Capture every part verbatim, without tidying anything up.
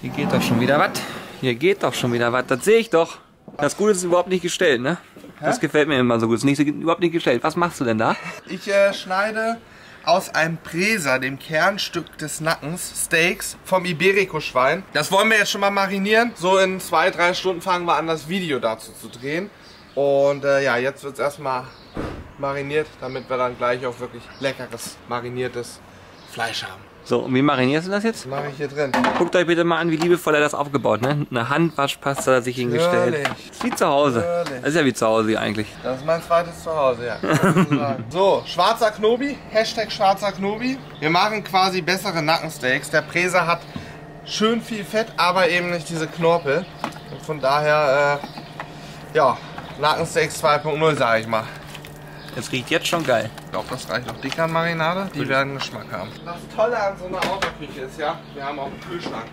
Hier geht doch schon wieder was. Hier geht doch schon wieder was. Das sehe ich doch. Das Gute ist überhaupt nicht gestellt, ne? Hä? Das gefällt mir immer so gut. Das ist nicht, überhaupt nicht gestellt. Was machst du denn da? Ich äh, schneide aus einem Presa, dem Kernstück des Nackens, Steaks vom Iberico-Schwein. Das wollen wir jetzt schon mal marinieren. So in zwei, drei Stunden fangen wir an, das Video dazu zu drehen. Und äh, ja, jetzt wird es erstmal mariniert, damit wir dann gleich auch wirklich leckeres, mariniertes Fleisch haben. So, und wie marinierst du das jetzt? Das mache ich hier drin. Guckt euch bitte mal an, wie liebevoll er das aufgebaut, ne? Eine Handwaschpaste hat er sich hingestellt. Natürlich. Ist wie zu Hause. Natürlich. Das ist ja wie zu Hause eigentlich. Das ist mein zweites Zuhause, ja. So, schwarzer Knobi, Hashtag schwarzer Knobi. Wir machen quasi bessere Nackensteaks. Der Presa hat schön viel Fett, aber eben nicht diese Knorpel. Und von daher, äh, ja, Nackensteaks zwei Punkt null, sage ich mal. Es riecht jetzt schon geil. Ich glaube, das reicht noch dicker an Marinade. Die werden Geschmack haben. Das Tolle an so einer Autoküche ist ja, wir haben auch einen Kühlschrank.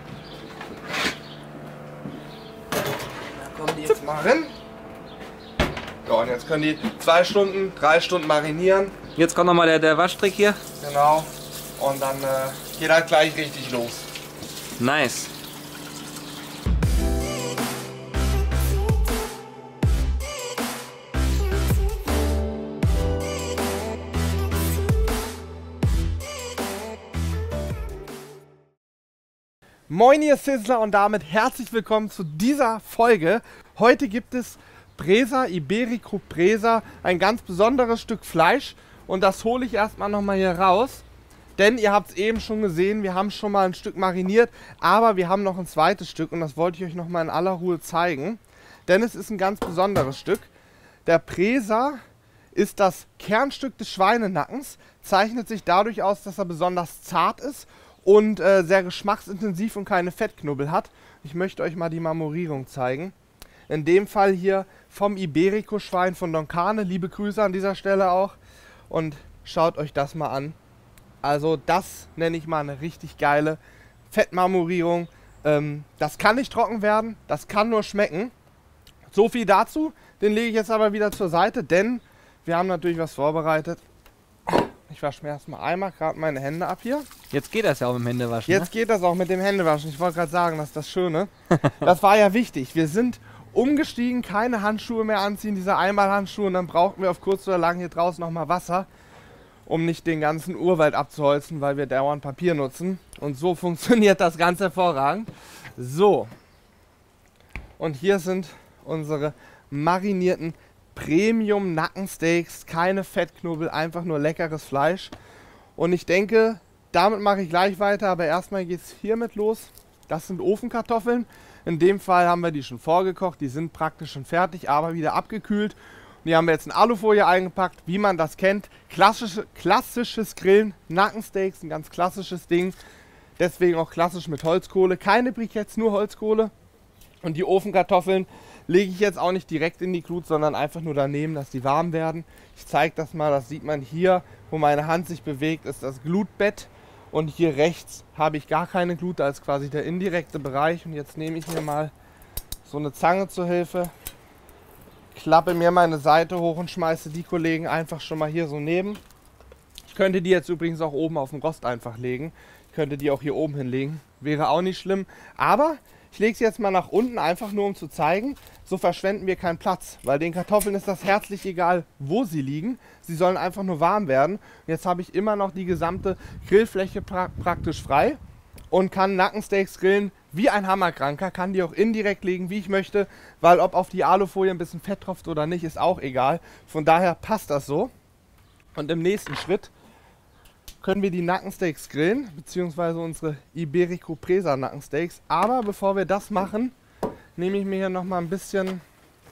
Da kommen die jetzt mal rein. So, und jetzt können die zwei Stunden, drei Stunden marinieren. Jetzt kommt nochmal der, der Waschtrick hier. Genau. Und dann äh, geht halt gleich richtig los. Nice. Moin ihr Sizzler und damit herzlich willkommen zu dieser Folge. Heute gibt es Presa, Iberico Presa, ein ganz besonderes Stück Fleisch und das hole ich erstmal nochmal hier raus. Denn ihr habt es eben schon gesehen, wir haben schon mal ein Stück mariniert, aber wir haben noch ein zweites Stück und das wollte ich euch nochmal in aller Ruhe zeigen. Denn es ist ein ganz besonderes Stück. Der Presa ist das Kernstück des Schweinenackens, zeichnet sich dadurch aus, dass er besonders zart ist und äh, sehr geschmacksintensiv und keine Fettknubbel hat. Ich möchte euch mal die Marmorierung zeigen. In dem Fall hier vom Iberico-Schwein von Don Carne. Liebe Grüße an dieser Stelle auch. Und schaut euch das mal an. Also das nenne ich mal eine richtig geile Fettmarmorierung. Ähm, das kann nicht trocken werden, das kann nur schmecken. So viel dazu. Den lege ich jetzt aber wieder zur Seite, denn wir haben natürlich was vorbereitet. Ich wasche mir erstmal einmal gerade meine Hände ab hier. Jetzt geht das ja auch mit dem Händewaschen. Jetzt ne? geht das auch mit dem Händewaschen. Ich wollte gerade sagen, das ist das Schöne. Das war ja wichtig. Wir sind umgestiegen, keine Handschuhe mehr anziehen, diese Einmalhandschuhe. Und dann brauchten wir auf kurz oder lang hier draußen nochmal Wasser, um nicht den ganzen Urwald abzuholzen, weil wir dauernd Papier nutzen. Und so funktioniert das ganz hervorragend. So. Und hier sind unsere marinierten Premium Nackensteaks, keine Fettknubbel, einfach nur leckeres Fleisch. Und ich denke, damit mache ich gleich weiter, aber erstmal geht es hiermit los. Das sind Ofenkartoffeln. In dem Fall haben wir die schon vorgekocht, die sind praktisch schon fertig, aber wieder abgekühlt. Und die haben wir jetzt in Alufolie eingepackt, wie man das kennt. Klassische, klassisches Grillen, Nackensteaks, ein ganz klassisches Ding. Deswegen auch klassisch mit Holzkohle, keine Briketts, nur Holzkohle. Und die Ofenkartoffeln lege ich jetzt auch nicht direkt in die Glut, sondern einfach nur daneben, dass die warm werden. Ich zeige das mal, das sieht man hier, wo meine Hand sich bewegt, ist das Glutbett. Und hier rechts habe ich gar keine Glut, da ist quasi der indirekte Bereich. Und jetzt nehme ich mir mal so eine Zange zur Hilfe, klappe mir meine Seite hoch und schmeiße die Kollegen einfach schon mal hier so neben. Ich könnte die jetzt übrigens auch oben auf dem Rost einfach legen. Ich könnte die auch hier oben hinlegen, wäre auch nicht schlimm. Aber ich lege sie jetzt mal nach unten, einfach nur um zu zeigen, so verschwenden wir keinen Platz. Weil den Kartoffeln ist das herzlich egal, wo sie liegen. Sie sollen einfach nur warm werden. Und jetzt habe ich immer noch die gesamte Grillfläche pra praktisch frei und kann Nackensteaks grillen wie ein Hammerkranker. Kann die auch indirekt legen, wie ich möchte, weil ob auf die Alufolie ein bisschen Fett tropft oder nicht, ist auch egal. Von daher passt das so. Und im nächsten Schritt können wir die Nackensteaks grillen, beziehungsweise unsere Iberico Presa Nackensteaks. Aber bevor wir das machen, nehme ich mir hier nochmal ein bisschen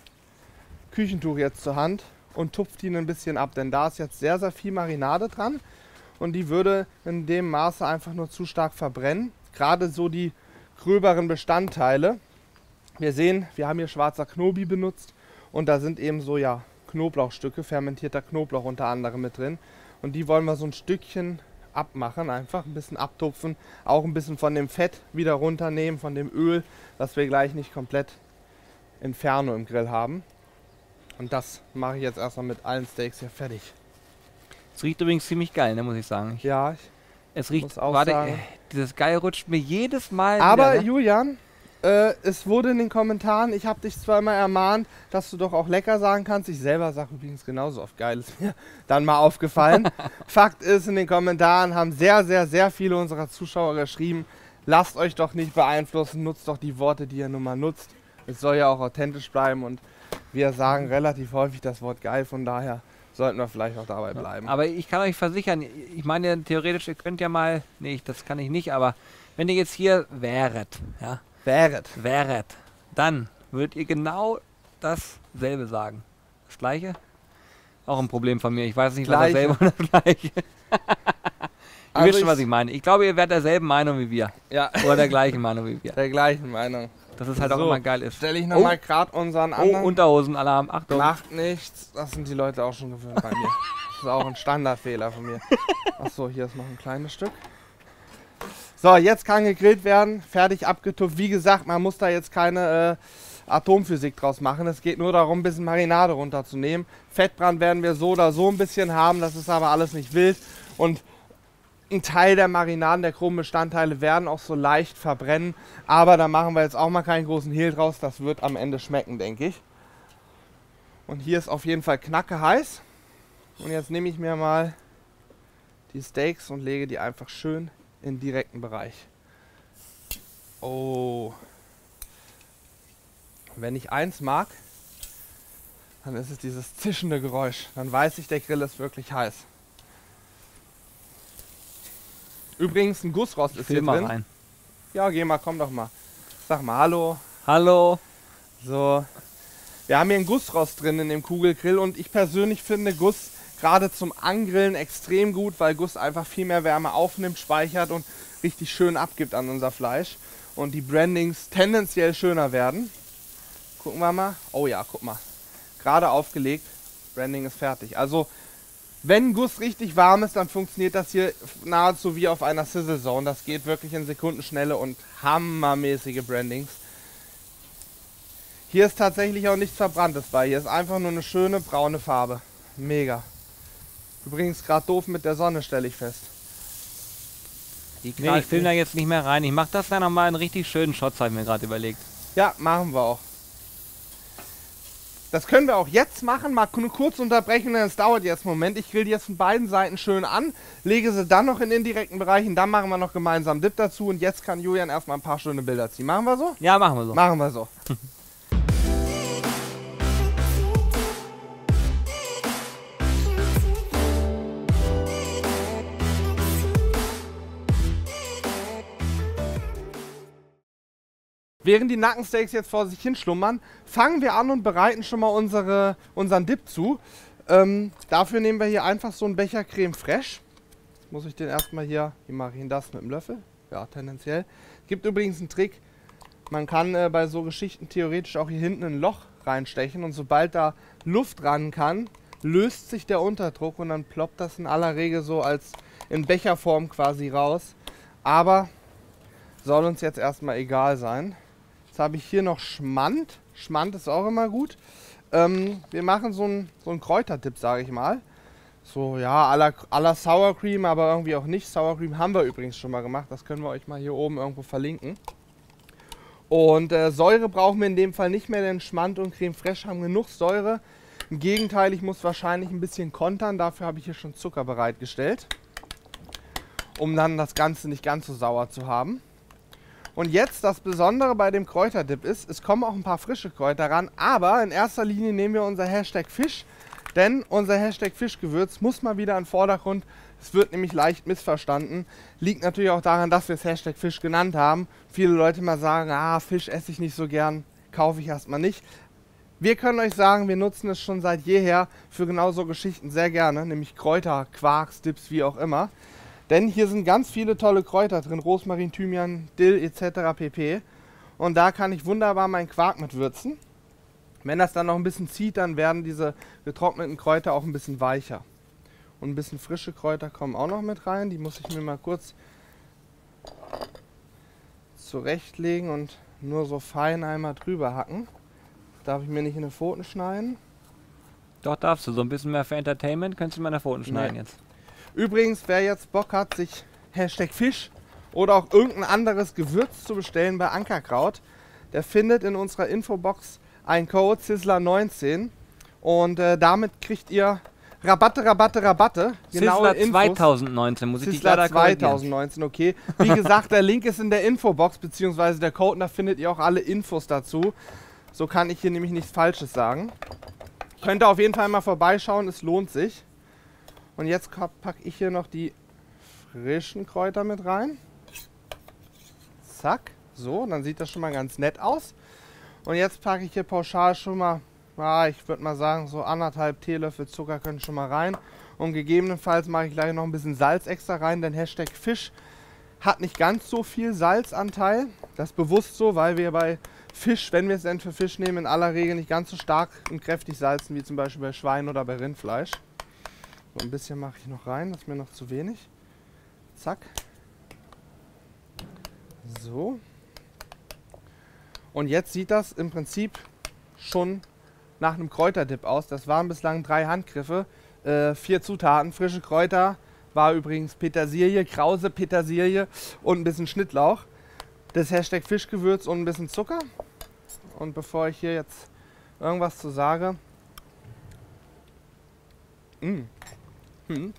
Küchentuch jetzt zur Hand und tupfe die ein bisschen ab. Denn da ist jetzt sehr, sehr viel Marinade dran und die würde in dem Maße einfach nur zu stark verbrennen. Gerade so die gröberen Bestandteile. Wir sehen, wir haben hier schwarzer Knobi benutzt und da sind eben so ja Knoblauchstücke, fermentierter Knoblauch unter anderem mit drin. Und die wollen wir so ein Stückchen abmachen, einfach ein bisschen abtupfen, auch ein bisschen von dem Fett wieder runternehmen, von dem Öl, dass wir gleich nicht komplett Inferno im Grill haben. Und das mache ich jetzt erstmal mit allen Steaks hier fertig. Es riecht übrigens ziemlich geil, ne, muss ich sagen. Ich Ja, ich Es riecht, Muss auch warte, sagen. äh, dieses Geil rutscht mir jedes Mal Aber wieder, ne? Julian, äh, es wurde in den Kommentaren, ich habe dich zwar immer ermahnt, dass du doch auch lecker sagen kannst. Ich selber sage übrigens genauso oft geil, ist mir dann mal aufgefallen. Fakt ist, in den Kommentaren haben sehr, sehr, sehr viele unserer Zuschauer geschrieben, lasst euch doch nicht beeinflussen, nutzt doch die Worte, die ihr nun mal nutzt. Es soll ja auch authentisch bleiben und wir sagen relativ häufig das Wort geil, von daher sollten wir vielleicht auch dabei bleiben. Aber ich kann euch versichern, ich meine theoretisch, ihr könnt ja mal, nee, das kann ich nicht, aber wenn ihr jetzt hier wäret, ja, Wäret. wäret, dann würdet ihr genau dasselbe sagen. Das Gleiche? Auch ein Problem von mir. Ich weiß nicht, was Gleiche. dasselbe oder das Gleiche. Ihr Also wisst schon, ich- was ich meine. Ich glaube, ihr werdet derselben Meinung wie wir. Ja, Oder der gleichen Meinung wie wir. der gleichen Meinung. Dass es halt auch So, immer geil ist. Stelle ich nochmal Oh. gerade unseren Oh, anderen. Unterhosenalarm. Achtung. Macht nichts. Das sind die Leute auch schon gewöhnt bei mir. Das ist auch ein Standardfehler von mir. Achso, hier ist noch ein kleines Stück. So, jetzt kann gegrillt werden. Fertig abgetupft. Wie gesagt, man muss da jetzt keine äh, Atomphysik draus machen. Es geht nur darum, ein bisschen Marinade runterzunehmen. Fettbrand werden wir so oder so ein bisschen haben. Das ist aber alles nicht wild. Und ein Teil der Marinaden, der groben Bestandteile, werden auch so leicht verbrennen. Aber da machen wir jetzt auch mal keinen großen Hehl draus. Das wird am Ende schmecken, denke ich. Und hier ist auf jeden Fall knacke heiß. Und jetzt nehme ich mir mal die Steaks und lege die einfach schön in den direkten Bereich. Oh. Wenn ich eins mag, dann ist es dieses zischende Geräusch. Dann weiß ich, der Grill ist wirklich heiß. Übrigens, ein Gussrost ist hier Film mal drin. rein. Ja, geh mal, komm doch mal. Sag mal Hallo. Hallo. So. Wir haben hier einen Gussrost drin in dem Kugelgrill und ich persönlich finde Guss gerade zum Angrillen extrem gut, weil Guss einfach viel mehr Wärme aufnimmt, speichert und richtig schön abgibt an unser Fleisch. Und die Brandings tendenziell schöner werden. Gucken wir mal. Oh ja, guck mal. Gerade aufgelegt. Branding ist fertig. Also, wenn Guss richtig warm ist, dann funktioniert das hier nahezu wie auf einer Sizzle Zone. Das geht wirklich in Sekundenschnelle und hammermäßige Brandings. Hier ist tatsächlich auch nichts Verbranntes bei. Hier ist einfach nur eine schöne braune Farbe. Mega. Übrigens gerade doof mit der Sonne, stelle ich fest. Die Nee, knallt ich filme nicht. da jetzt nicht mehr rein. Ich mache das dann nochmal einen richtig schönen Shot, habe ich mir gerade überlegt. Ja, machen wir auch. Das können wir auch jetzt machen, mal nur kurz unterbrechen, denn es dauert jetzt einen Moment. Ich grill die jetzt von beiden Seiten schön an, lege sie dann noch in den direkten Bereichen, dann machen wir noch gemeinsam Dip dazu und jetzt kann Julian erstmal ein paar schöne Bilder ziehen. Machen wir so? Ja, machen wir so. Machen wir so. Während die Nackensteaks jetzt vor sich hin schlummern, fangen wir an und bereiten schon mal unsere, unseren Dip zu. Ähm, dafür nehmen wir hier einfach so einen Becher Creme Fraiche. Jetzt muss ich den erstmal hier, wie mache ich ihn das mit dem Löffel? Ja, tendenziell. Gibt übrigens einen Trick, man kann äh, bei so Geschichten theoretisch auch hier hinten ein Loch reinstechen und sobald da Luft ran kann, löst sich der Unterdruck und dann ploppt das in aller Regel so als in Becherform quasi raus. Aber soll uns jetzt erstmal egal sein. Jetzt habe ich hier noch Schmand. Schmand ist auch immer gut. Ähm, wir machen so einen so einen Kräuterdip, sage ich mal. So, ja, à la, à la Sour Cream, aber irgendwie auch nicht. Sour Cream haben wir übrigens schon mal gemacht. Das können wir euch mal hier oben irgendwo verlinken. Und äh, Säure brauchen wir in dem Fall nicht mehr, denn Schmand und Creme Fraiche haben genug Säure. Im Gegenteil, ich muss wahrscheinlich ein bisschen kontern. Dafür habe ich hier schon Zucker bereitgestellt, um dann das Ganze nicht ganz so sauer zu haben. Und jetzt das Besondere bei dem Kräuterdip ist, es kommen auch ein paar frische Kräuter ran, aber in erster Linie nehmen wir unser Hashtag Fisch, denn unser Hashtag Fischgewürz muss mal wieder in den Vordergrund. Es wird nämlich leicht missverstanden. Liegt natürlich auch daran, dass wir es Hashtag Fisch genannt haben. Viele Leute mal sagen, ah, Fisch esse ich nicht so gern, kaufe ich erstmal nicht. Wir können euch sagen, wir nutzen es schon seit jeher für genau so Geschichten sehr gerne, nämlich Kräuter, Quarks, Dips, wie auch immer. Denn hier sind ganz viele tolle Kräuter drin, Rosmarin, Thymian, Dill et cetera pp. Und da kann ich wunderbar meinen Quark mit würzen. Wenn das dann noch ein bisschen zieht, dann werden diese getrockneten Kräuter auch ein bisschen weicher. Und ein bisschen frische Kräuter kommen auch noch mit rein. Die muss ich mir mal kurz zurechtlegen und nur so fein einmal drüber hacken. Darf ich mir nicht in die Pfoten schneiden. Doch darfst du. So ein bisschen mehr für Entertainment kannst du mir in der Pfoten schneiden Nee. jetzt. Übrigens, wer jetzt Bock hat, sich Hashtag Fisch oder auch irgendein anderes Gewürz zu bestellen bei Ankerkraut, der findet in unserer Infobox einen Code Sizzler neunzehn und äh, damit kriegt ihr Rabatte, Rabatte, Rabatte. Sizzler zweitausendneunzehn, muss ich dich leider korrigieren. zweitausendneunzehn, okay. Wie gesagt, der Link ist in der Infobox, beziehungsweise der Code, da findet ihr auch alle Infos dazu. So kann ich hier nämlich nichts Falsches sagen. Könnt ihr auf jeden Fall mal vorbeischauen, es lohnt sich. Und jetzt packe ich hier noch die frischen Kräuter mit rein. Zack, so, dann sieht das schon mal ganz nett aus. Und jetzt packe ich hier pauschal schon mal, ja, ich würde mal sagen, so anderthalb Teelöffel Zucker können schon mal rein. Und gegebenenfalls mache ich gleich noch ein bisschen Salz extra rein, denn Hashtag Fisch hat nicht ganz so viel Salzanteil. Das ist bewusst so, weil wir bei Fisch, wenn wir es denn für Fisch nehmen, in aller Regel nicht ganz so stark und kräftig salzen, wie zum Beispiel bei Schwein oder bei Rindfleisch. So ein bisschen mache ich noch rein, das ist mir noch zu wenig. Zack. So. Und jetzt sieht das im Prinzip schon nach einem Kräuterdip aus. Das waren bislang drei Handgriffe, äh, vier Zutaten. Frische Kräuter war übrigens Petersilie, Krause Petersilie und ein bisschen Schnittlauch. Das Hashtag Fischgewürz und ein bisschen Zucker. Und bevor ich hier jetzt irgendwas zu sage, mh. Hm.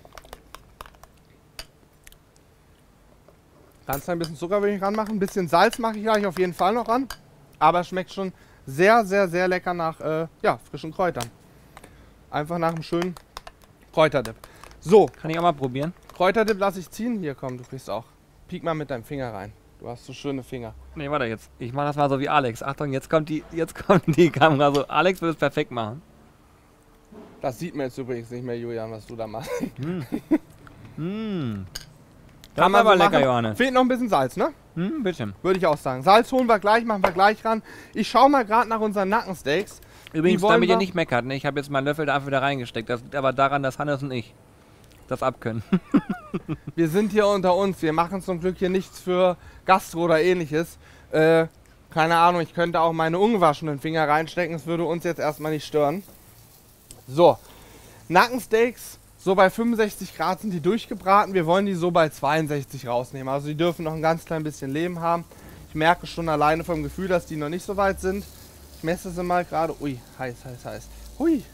Ganz ein bisschen Zucker will ich ranmachen, ein bisschen Salz mache ich gleich auf jeden Fall noch ran, aber es schmeckt schon sehr, sehr, sehr lecker nach äh, ja, frischen Kräutern. Einfach nach einem schönen Kräuterdip. So. Kann ich auch mal probieren? Kräuterdip lasse ich ziehen. Hier, komm, du kriegst auch. Piek mal mit deinem Finger rein. Du hast so schöne Finger. Nee, warte jetzt. Ich mache das mal so wie Alex. Achtung, jetzt kommt die, jetzt kommt die Kamera so. Alex würde es perfekt machen. Das sieht man jetzt übrigens nicht mehr, Julian, was du da machst. Mm. mm. Das Kann man aber so lecker, machen. Johannes. Fehlt noch ein bisschen Salz, ne? Hm, bitte. Würde ich auch sagen. Salz holen wir gleich, machen wir gleich ran. Ich schaue mal gerade nach unseren Nackensteaks. Übrigens, damit ihr nicht meckert, ne? Ich habe jetzt meinen Löffel da einfach wieder reingesteckt. Das liegt aber daran, dass Hannes und ich das abkönnen. Wir sind hier unter uns. Wir machen zum Glück hier nichts für Gastro oder ähnliches. Äh, keine Ahnung, ich könnte auch meine ungewaschenen Finger reinstecken. Das würde uns jetzt erstmal nicht stören. So, Nackensteaks. So bei fünfundsechzig Grad sind die durchgebraten. Wir wollen die so bei zweiundsechzig rausnehmen. Also die dürfen noch ein ganz klein bisschen Leben haben. Ich merke schon alleine vom Gefühl, dass die noch nicht so weit sind. Ich messe sie mal gerade. Ui, heiß, heiß, heiß. Hui.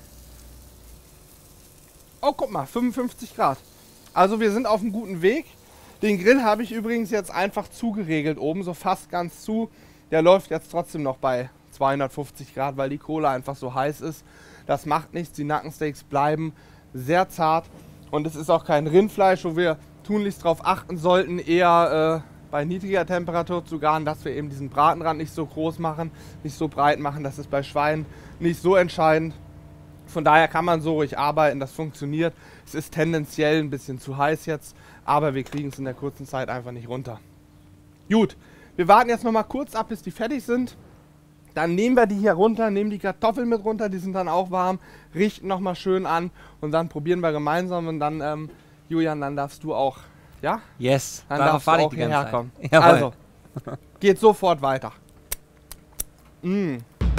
Oh, guck mal, fünfundfünfzig Grad. Also wir sind auf einem guten Weg. Den Grill habe ich übrigens jetzt einfach zugeregelt oben, so fast ganz zu. Der läuft jetzt trotzdem noch bei zweihundertfünfzig Grad, weil die Kohle einfach so heiß ist. Das macht nichts, die Nackensteaks bleiben sehr zart und es ist auch kein Rindfleisch, wo wir tunlichst darauf achten sollten, eher äh, bei niedriger Temperatur zu garen, dass wir eben diesen Bratenrand nicht so groß machen, nicht so breit machen. Das ist bei Schweinen nicht so entscheidend. Von daher kann man so ruhig arbeiten, das funktioniert. Es ist tendenziell ein bisschen zu heiß jetzt, aber wir kriegen es in der kurzen Zeit einfach nicht runter. Gut, wir warten jetzt noch mal kurz ab, bis die fertig sind. Dann nehmen wir die hier runter, nehmen die Kartoffeln mit runter, die sind dann auch warm, richten nochmal schön an und dann probieren wir gemeinsam und dann, ähm, Julian, dann darfst du auch, ja? Yes, dann darauf darfst du warte ich auch die ganze hierher Zeit. kommen. Jawohl. Also, geht sofort weiter. Mm.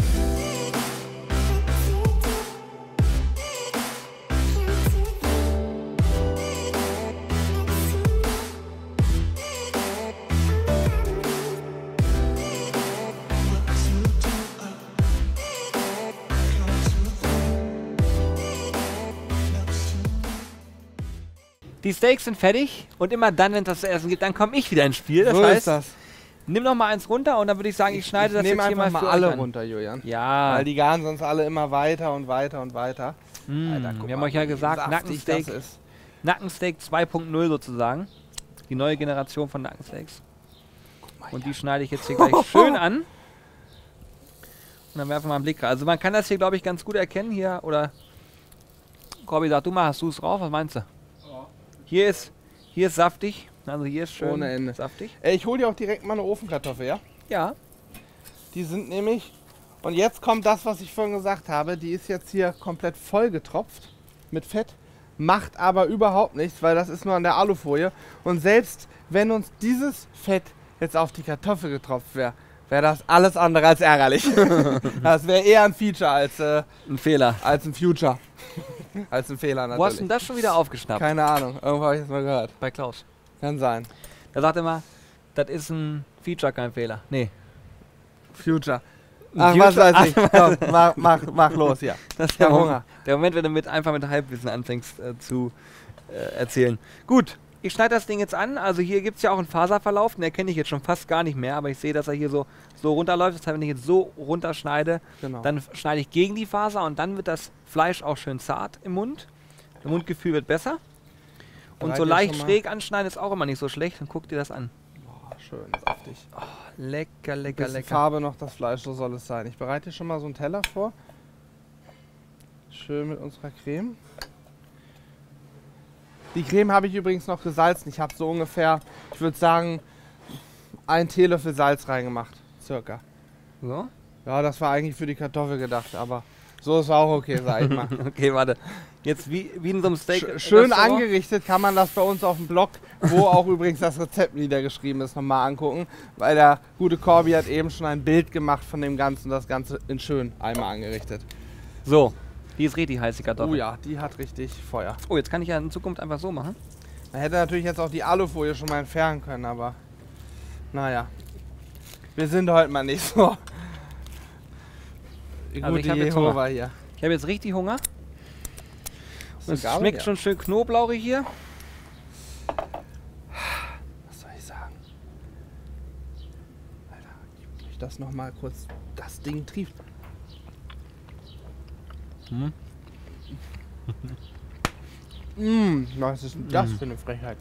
Die Steaks sind fertig und immer dann, wenn es das zu essen gibt, dann komme ich wieder ins Spiel. Das So heißt, ist das. nimm noch mal eins runter und dann würde ich sagen, ich schneide das nehm jetzt hier mal einfach für mal euch alle an. runter, Julian. Ja. Weil die garen sonst alle immer weiter und weiter und weiter. Mm, Alter, guck wir haben mal, euch ja wie gesagt, saftig Nackensteak, das ist. Nackensteak zwei Punkt null sozusagen. Die neue Generation von Nackensteaks. Und die schneide ich jetzt hier gleich schön an. Und dann werfen wir mal einen Blick rein. Also man kann das hier, glaube ich, ganz gut erkennen hier. Oder Corby, sag du mal, hast du es drauf? Was meinst du? Ja. Hier ist, hier ist saftig. Also hier ist schön Ohne Ende. saftig. Ey, ich hole dir auch direkt mal eine Ofenkartoffel, ja? Ja. Die sind nämlich, und jetzt kommt das, was ich vorhin gesagt habe, die ist jetzt hier komplett vollgetropft mit Fett, macht aber überhaupt nichts, weil das ist nur an der Alufolie. Und selbst wenn uns dieses Fett jetzt auf die Kartoffel getropft wäre, wäre das alles andere als ärgerlich. Das wäre eher ein Feature als, äh, Ein Fehler. als ein Future. Als ein Fehler natürlich. Wo hast du denn das schon wieder aufgeschnappt? Keine Ahnung, irgendwo habe ich das mal gehört. Bei Klaus. Kann sein. Da sagt er immer, das ist ein Feature, kein Fehler. Nee. Future. Ein Ach, Future? was weiß ich. Komm, mach, mach, mach los, ja. Das ist Ich hab der Hunger. Moment, der Moment, wenn du mit, einfach mit Halbwissen anfängst äh, zu äh, erzählen. Gut, ich schneide das Ding jetzt an. Also hier gibt es ja auch einen Faserverlauf, den erkenne ich jetzt schon fast gar nicht mehr, aber ich sehe, dass er hier so, so runterläuft. Das heißt, wenn ich jetzt so runterschneide, Genau. dann schneide ich gegen die Faser und dann wird das Fleisch auch schön zart im Mund. Das Mundgefühl wird besser. Und Bereit so ihr leicht schon mal? schräg anschneiden ist auch immer nicht so schlecht. Dann guck dir das an. Boah, schön saftig. Lecker, lecker, Bisschen lecker. Farbe noch das Fleisch, so soll es sein. Ich bereite dir schon mal so einen Teller vor. Schön mit unserer Creme. Die Creme habe ich übrigens noch gesalzen. Ich habe so ungefähr, ich würde sagen, einen Teelöffel Salz reingemacht. Circa. So. Ja, das war eigentlich für die Kartoffel gedacht, aber so ist auch okay, sag ich mal. Okay, warte. Jetzt wie, wie in so einem Steak. Sch schön Restaurant. angerichtet kann man das bei uns auf dem Blog, wo auch übrigens das Rezept niedergeschrieben ist, nochmal angucken. Weil der gute Corby hat eben schon ein Bild gemacht von dem Ganzen, das Ganze in schön einmal angerichtet. So, die ist richtig heiß, die Kartoffel. Oh ja, die hat richtig Feuer. Oh, jetzt kann ich ja in Zukunft einfach so machen. Man hätte natürlich jetzt auch die Alufolie schon mal entfernen können, aber naja. Wir sind heute mal nicht so. Die Also gute ich hab jetzt Hunger. Jehova hier. Ich habe jetzt richtig Hunger. Und es Gabel? schmeckt Ja. schon schön knoblauchig hier. Was soll ich sagen? Alter, gib mich das nochmal kurz. Das Ding trieft. Hm. Mmh, was ist denn das für eine Frechheit?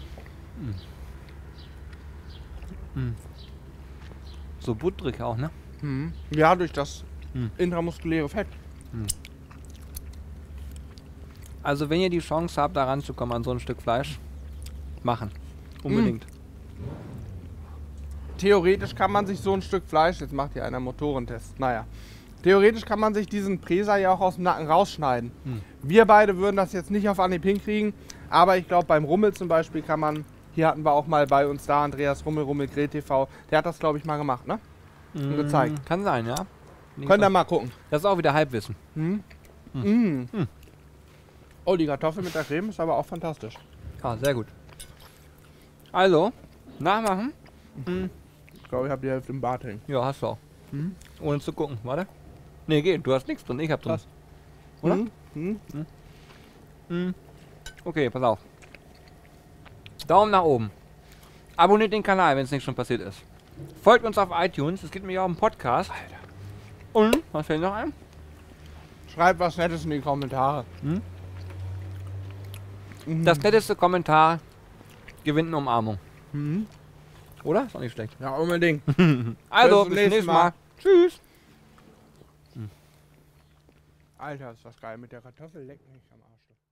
So butterig auch, ne? Mhm. Ja, durch das Hm. intramuskuläre Fett. Also wenn ihr die Chance habt, da ranzukommen an so ein Stück Fleisch, machen. Unbedingt. Theoretisch kann man sich so ein Stück Fleisch, jetzt macht hier einer einen Motorentest, naja. Theoretisch kann man sich diesen Präser ja auch aus dem Nacken rausschneiden. Hm. Wir beide würden das jetzt nicht auf Anhieb hinkriegen, aber ich glaube beim Rummel zum Beispiel kann man, hier hatten wir auch mal bei uns da Andreas Rummel, Rummel Grill T V, der hat das glaube ich mal gemacht, ne? Mm, gezeigt. Kann sein, ja. Nicht Könnt ihr so- mal gucken. Das ist auch wieder Halbwissen. Hm? Hm. Mm. Hm. Oh, die Kartoffel mit der Creme ist aber auch fantastisch. Ah, sehr gut. Also, nachmachen. Hm. Ich glaube, ich habe die Hälfte im Bart hängen. Ja, hast du auch. Hm? Ohne zu gucken. Warte. Nee, geht. Du hast nichts drin. Ich hab drin. Was? Oder? Hm? Hm? Hm. Okay, pass auf. Daumen nach oben. Abonniert den Kanal, wenn es nicht schon passiert ist. Folgt uns auf iTunes. Es gibt mir ja auch einen Podcast. Alter. Und, was fällt noch ein? Schreibt was Nettes in die Kommentare. Hm? Mhm. Das netteste Kommentar gewinnt eine Umarmung. Mhm. Oder? Ist auch nicht schlecht. Ja, unbedingt. Also, Bis zum bis zum nächsten nächsten Mal. Mal. Tschüss. Alter, ist das geil mit der Kartoffel. Leck mich am Arsch.